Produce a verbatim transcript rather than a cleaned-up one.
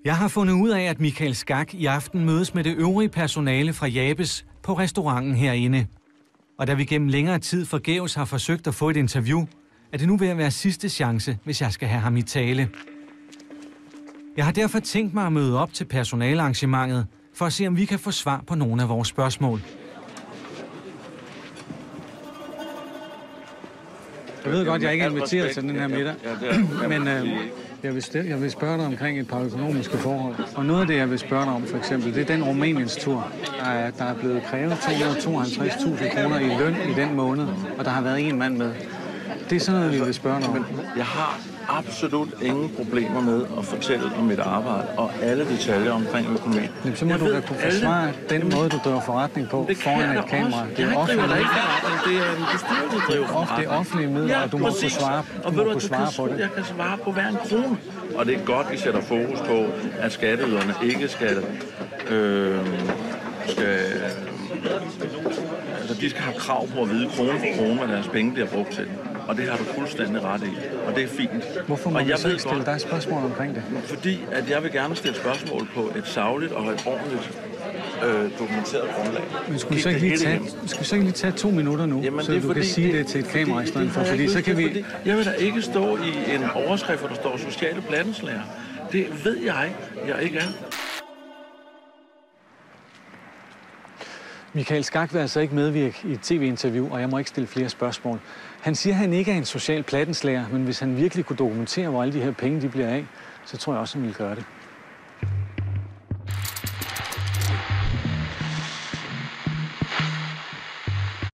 Jeg har fundet ud af, at Michael Skak i aften mødes med det øvrige personale fra Jabes på restauranten herinde. Og da vi gennem længere tid forgæves har forsøgt at få et interview, er det nu ved at være sidste chance, hvis jeg skal have ham i tale. Jeg har derfor tænkt mig at møde op til personalearrangementet, for at se, om vi kan få svar på nogle af vores spørgsmål. Jeg ved godt, at jeg ikke er inviteret til den her middag, men øh, jeg, vil stille, jeg vil spørge dig omkring et par økonomiske forhold. Og noget af det, jeg vil spørge dig om, for eksempel, det er den Rumæniens tur, der er, der er blevet krævet to hundrede og tooghalvtreds tusind kroner i løn i den måned, og der har været en mand med. Det er sådan noget, vi vil spørge dig om. Jeg har absolut ingen problemer med at fortælle om mit arbejde og alle detaljer omkring økonomi. Jamen, så må jeg du da kunne forsvare alle... den måde, du driver forretning på foran et kamera. Det er offentligt. Det er en bestyrelse, der driver forretning. Det er offentlige midler, ja, og du må kunne svare, og må kunne svare på det. Jeg kan svare på hver en krone. Og det er godt, at vi sætter fokus på, at skatteyderne ikke skal... Øh, skal altså, de skal have krav på at vide krone for krone, hvad deres penge bliver brugt til. Og det har du fuldstændig ret i, og det er fint. Hvorfor må jeg så ikke stille dig spørgsmål omkring det? Fordi at jeg vil gerne stille spørgsmål på et sagligt og et ordentligt øh, dokumenteret grundlag. Men skulle vi så ikke lige tage, skal vi så ikke lige tage to minutter nu, Jamen, så du fordi, kan sige det, det til et kamera i stedet for? Fordi så kan vi... Fordi jeg vil da ikke stå i en overskrift, hvor der står sociale plattenslager. Det ved jeg, jeg ikke er. Michael Skak vil altså ikke medvirke i et tv-interview, og jeg må ikke stille flere spørgsmål. Han siger, at han ikke er en social plattenslager, men hvis han virkelig kunne dokumentere, hvor alle de her penge de bliver af, så tror jeg også, han ville gøre det.